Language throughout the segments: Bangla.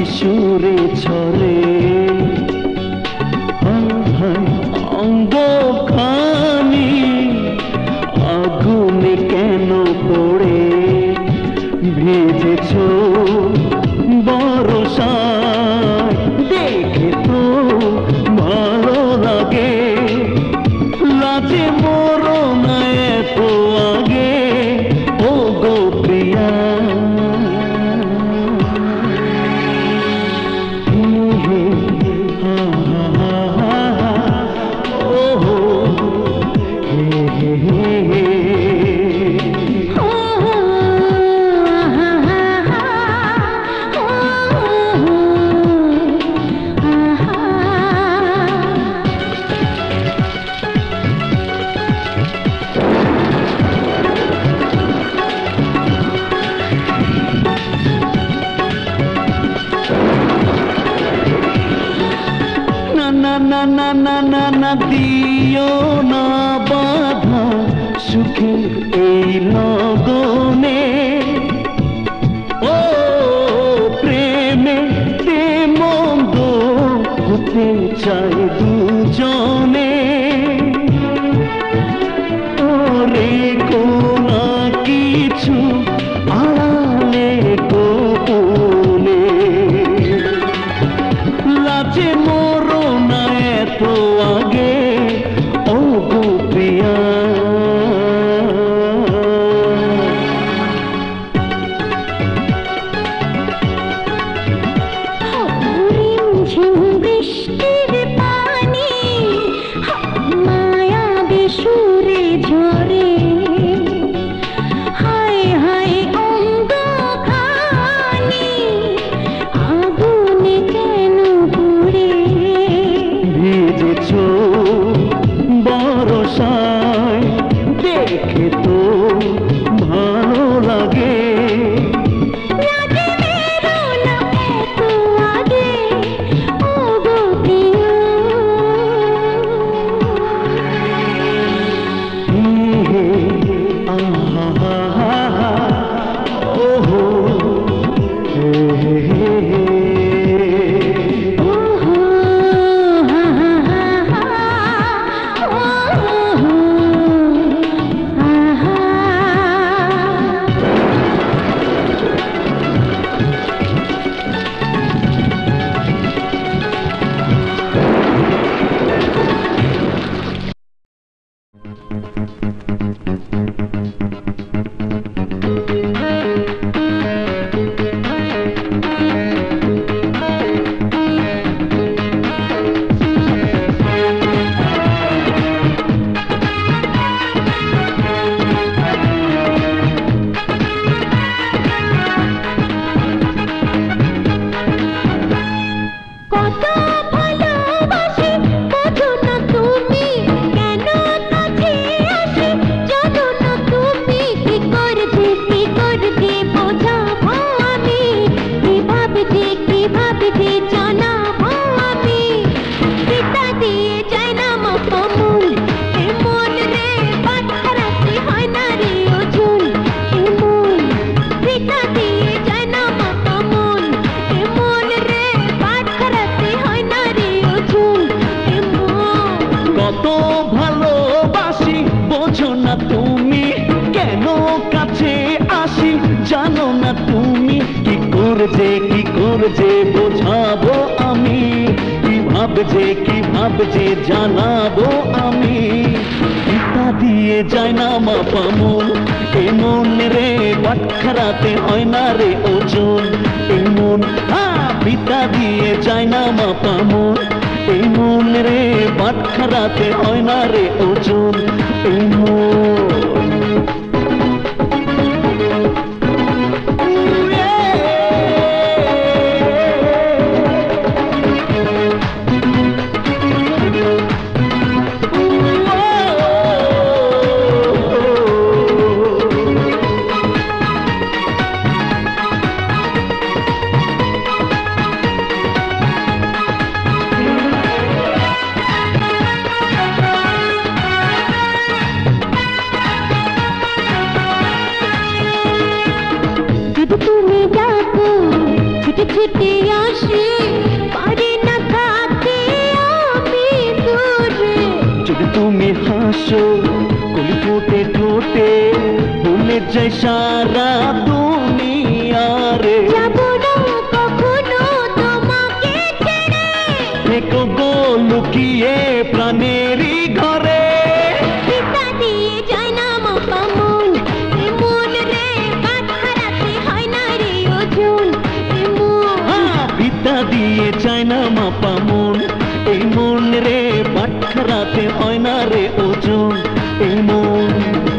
সুরে ছড়ে অঙ্গ খানি আগুনে কেন পড়ে ভেজেছ বরসায় দেখে তো ভালো লাগে লাজে মরো না এত আগে ও গো প্রিয়া না না না না না দিও না বাধা সুখের এই লগনে ও প্রেমে মন্দ হতে চাই দুজনে ওরে কোনা কিছু আড়ালে গোপনে লাজে মরো না এত আগে ও গো প্রিয়া বৃষ্টির পানি মায়া বেসুরে ঝরে হায় হায় অঙ্গ খানি আগুনে কেন পুড়ে ভিজেছ বরসায় দেখে তো ভালো লাগে যে বোঝাবো আমি কিভাবে যে জানাবো আমি পিতা দিয়ে যায় না মাপা মন এ মন রে বাটখারাতে হয় না রে ওজন এই মন পিতা দিয়ে যায় না মাপা মন এই মন রে বাটখারাতে হয় না রে ওজন এই মন ছুটে ছুটে আসে পারে না থাকতে আমি দূরে যদি তুমি হাসো কলি ঠোঁটে ঠোঁটে ভুলে যাই সারা দুনিয়ারে যাবো না কখনো তোমাকে ছেড়ে থেকো গো লুকিয়ে প্রাণেরই ঘরে পিতা দিয়ে যায় না মাপা মন এ মন রে বাট হারাতে হয় না রে ওজন এ মন পিতা দিয়ে চায় না মাপা মন এই মন রে পাটখারাতে হয় না রে ওজন এই মন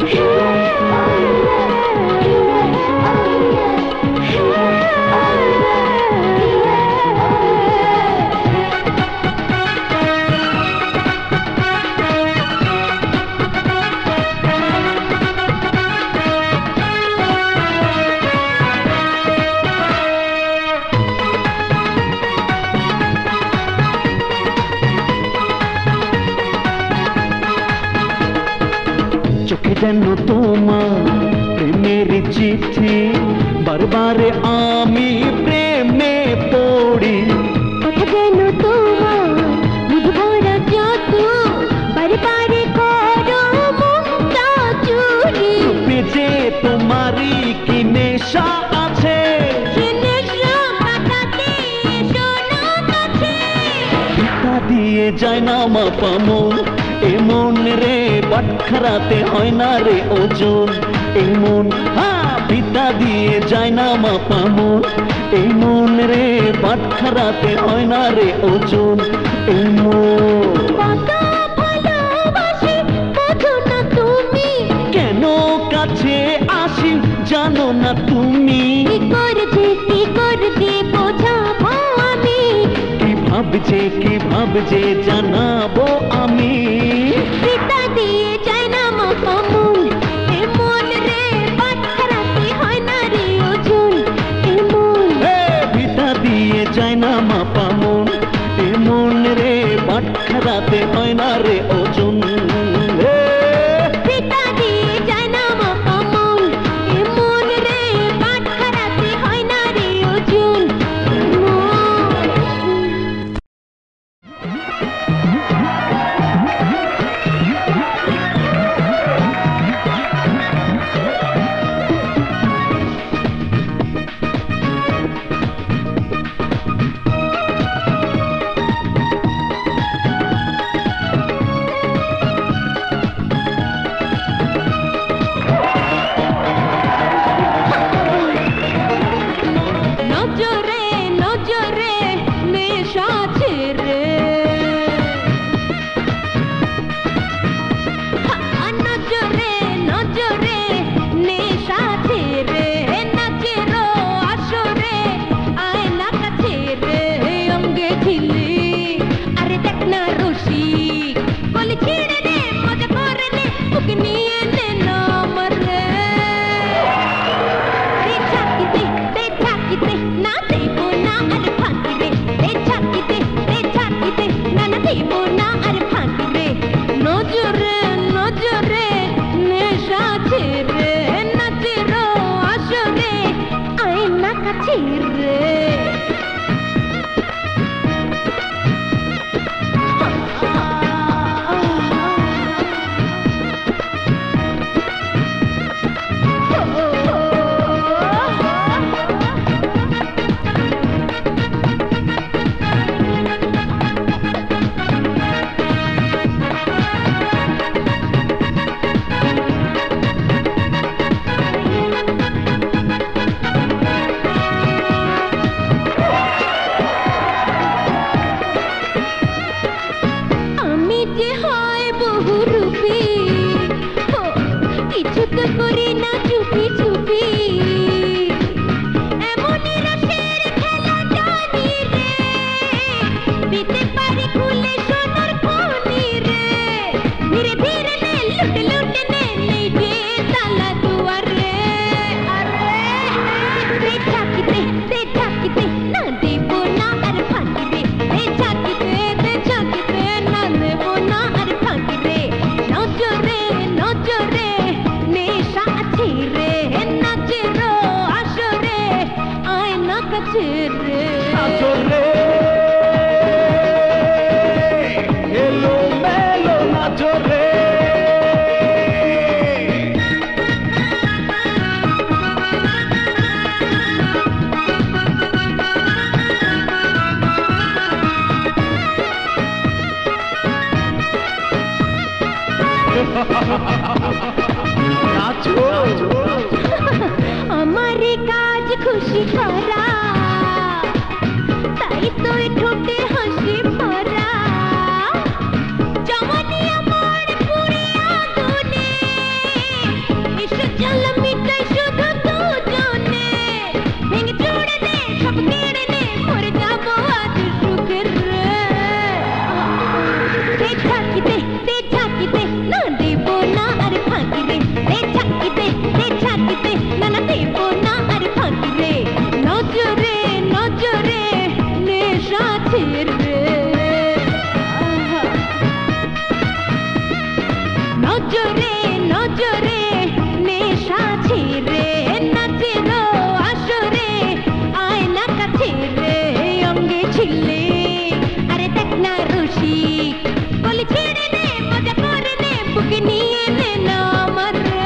চোখে যেন তোমার প্রেমের চিঠি বারবারে আমি প্রেমে পড়ি কথা যেন তোমার বুধভরা যত বারে বারে করো মুক্তা চুরি বেজে তোমারই কি নেশা আছে সে নেশা কাটাতে এসো না কাছে পিতা দিয়ে যায় না মাপা মন এ মন রে পাটখারাতে হয় না রে ওজন এই মন পিতা দিয়ে যায় না মাপা মন এই মন রে পাটখারাতে হয় না রে ওজন এই মন কত ভালোবাসি বোঝো না তুমি কেন কাছে আসি জানো না তুমি কি করছে বোঝাবো আমি কি ভাবছে জানাবো আমি পিতা দিয়ে যায় না মাপা মন এ মন রে বাট হারাতে হয় না রে ওজন এ মন পিতা দিয়ে যায় না মাপা মন এ মন রে পাটখারাতে হয় না রে ওজন পিতা দিয়ে যায় না মাপা মন এ মন রে বাট হারাতে হয় না রে ওজন নজরে নজরে নেশা ছেড়ে নজরে নজরে নেশা ছেড়ে নাচেরো আসরে আয়না কাছে রে অঙ্গে ঝিলি আরে দেখ না রসিক বলি ছিড়ে রে মজা করে নে ওকে নিয়ে নে নাম রে না দেবো না আর ফাঁকি রে না দেবো না আর ফাঁকি রে নজরে নজরে নেশা ছেড়ে নাচেরো আসরে আয়না কাছে রে আমি যে হয় বহুরূপী কিছুতে করি না চুপি চুপি এমনই রসের খেলা জানি রে দিতে পারি খুলে সোনার খনি রে ধীরে ধীরে নে লুটে লুটে নে নেই যে তালা দুয়ারে আরে রে ঝাঁকিতে না দেবো না আর ফাঁকি রে ঝাঁকিতে না দেবো না আর ফাঁকি রে নজরে নজরে নেশা আছে রে নাচেরো আসরে আয়না কাছে রে নাচো রে এলো মেলো নাচো রে নাচো আমারে কাজ খুশি করা তাই তো ঠোঁটে হাসি ভরা জমানি আমার পুরে আগুনে এসো চল মিটাই শুধু দুজনে ভেঙে চুড়ে দে সব কেড়ে নে মরে যাবো আজ সুখের রে দে ঝাঁকি দে না দেব না আর ফাঁকি রে দে ঝাঁকি দে না না দেব না আর ফাঁকি রে নজরে নজরে নেশা ছেড়ে নজরে নজরে নেশা ছেড়ে নাচেরো আসরে আয়না কাছে রে অঙ্গে ছিলে আরে দেখ না রসিক বলি ছেড়ে নে মজা করে নে বুকে নিয়ে নে না আমার রে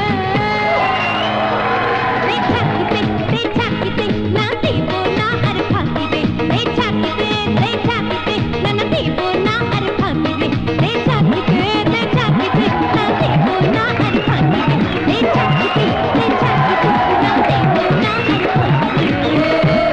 ঝাঁকিতে না দেব না আর ফাঁকি রে ঝাঁকিতে না না দেব না আর ফাঁকি রে ঝাঁকিতে না দেব না আর ফাঁকি রে ঝাঁকিতে না দেব না আর ফাঁকি রে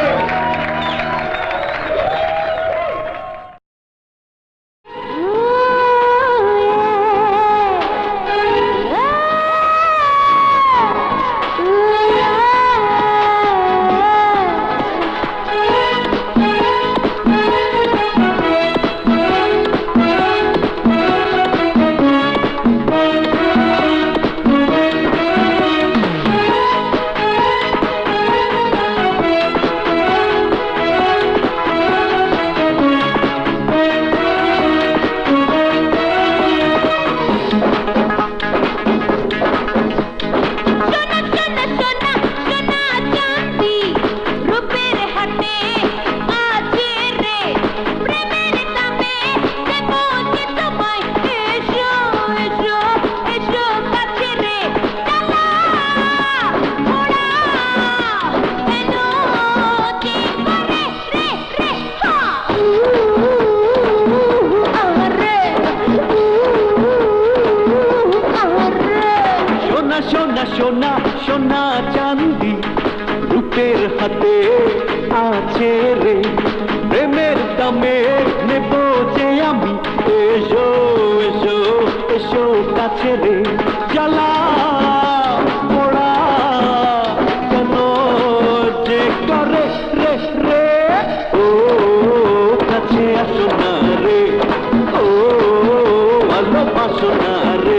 সোনা সোনা সোনা চাঁদি রূপের হাতে আছে রে প্রেমের দামে নেব যে আমি এসো এসো এসো কাছে রে জ্বালা পোড়া কেন যে করে রে রে ও কাছে আসো না রে ও ভালোবাসো না রে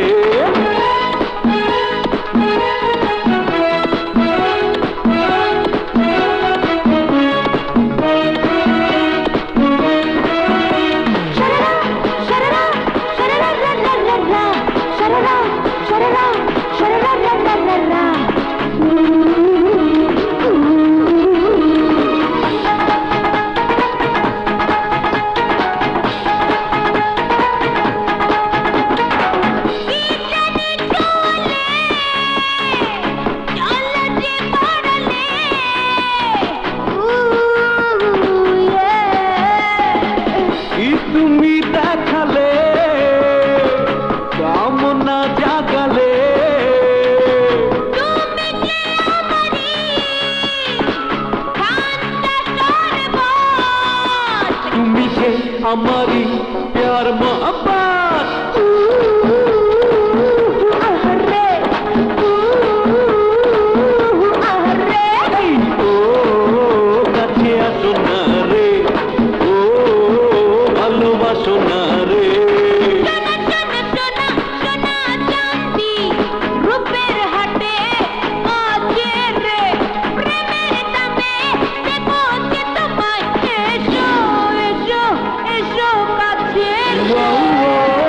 তুমি দেখালে কামনা জাগালে তুমি যে আমারি প্যার মোহব্বত ও কাছে আসো না রে ও ভালোবাসো না রে রূপের হাটে আছে রে প্রেমের দামে দেব যে তোমায় এসো এসো এসো কাছে ও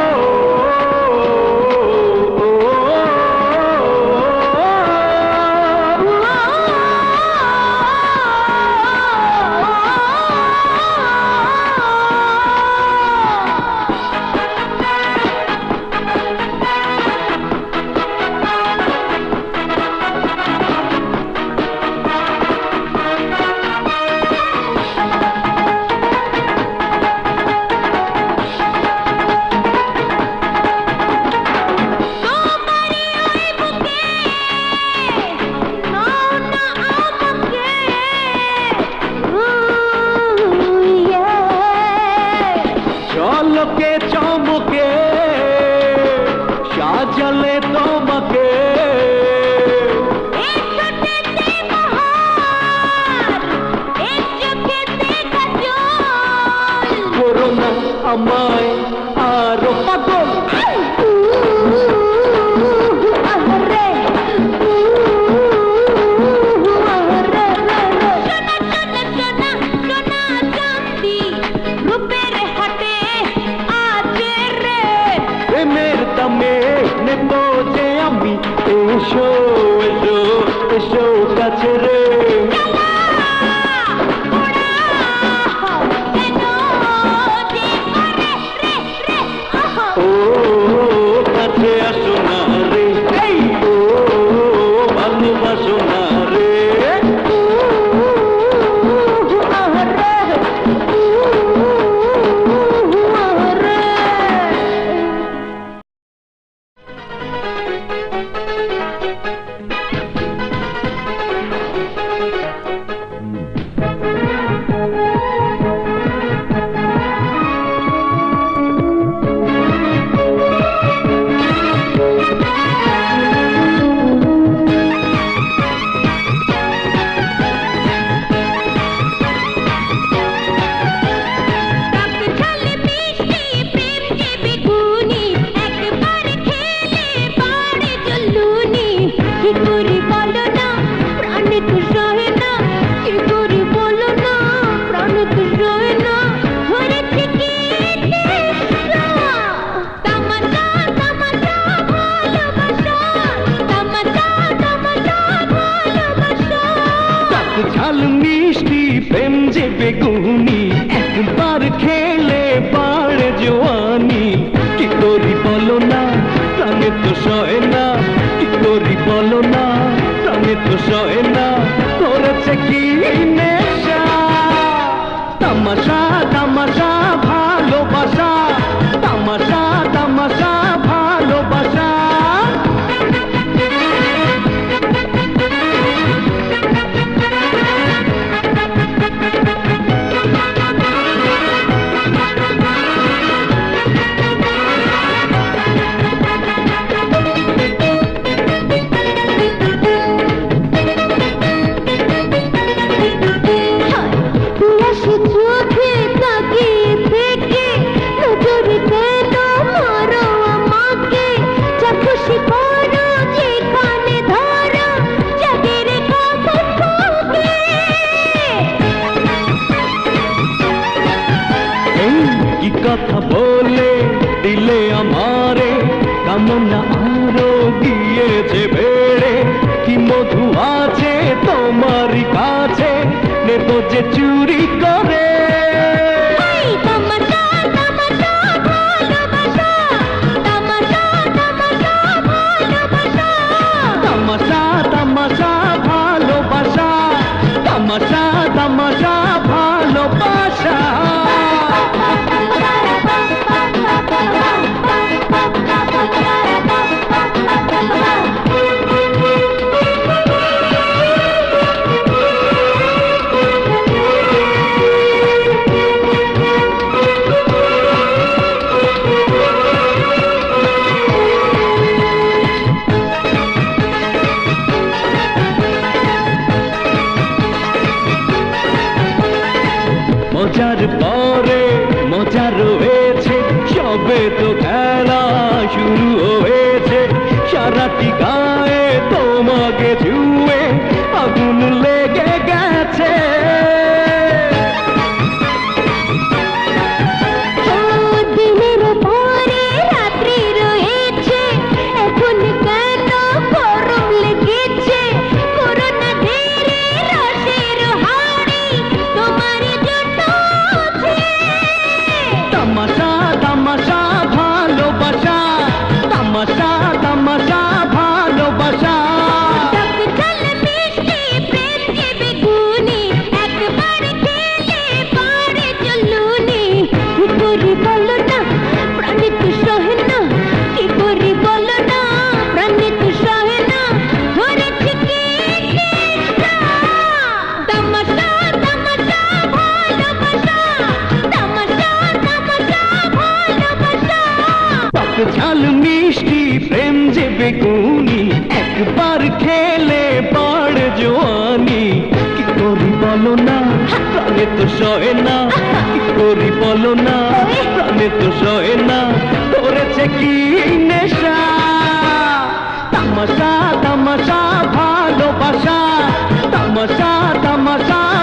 আমায় আরো পাগল প্রেমের দামে নেব যে আমি এসো এসো এসো কাছে রে ও কাছে আসো না রে ও ভালোবাসো না রে ঝাল মিষ্টি প্রেম যে বেগুনি একবার খেলে বাড়ে জোয়ানি কি করি বলো না প্রাণে তো সয় না কি করি বলো না প্রাণে তো সয় না করেছে কি নেশা তামাশা তামাশা ভালোবাসা তামাশা তামাশা ভালোবাসা কথা বলে দিলে আমারে কামনা আরো গিয়েছে বেড়ে কি মধু আছে তোমারই কাছে নেব যে চুরি করে তামাশা তামাশা ভালোবাসা তামাশা তামাশা ভালোবাসা তামাশা তামাশা ভালোবাসা তামাশা তামাশা ভালোবাসা মজার পরে মজা রয়েছে সবে তো খেলা শুরু হয়েছে সারাটি গায়ে তোমাকে ছুঁয়ে আগুন লেগে গেছে দিনের পরে রাত্রি রয়েছে এখন কেন গরম লেগেছে করোনা ধীরে রসের হাড়ি তোমার জন্য তামাশা তামাশা ভালোবাসা তামাশা তামাশা ভালোবাসা ঝাল মিষ্টি প্রেম যে বেগুনি একবার খেলে বাড় জোয়ানি কি করি বলো না প্রাণে তো সহে না কি করি বলো না প্রাণে তো সহে না করেছে কি নেশা তামাশা তামাশা ভালোবাসা তামাশা তামাশা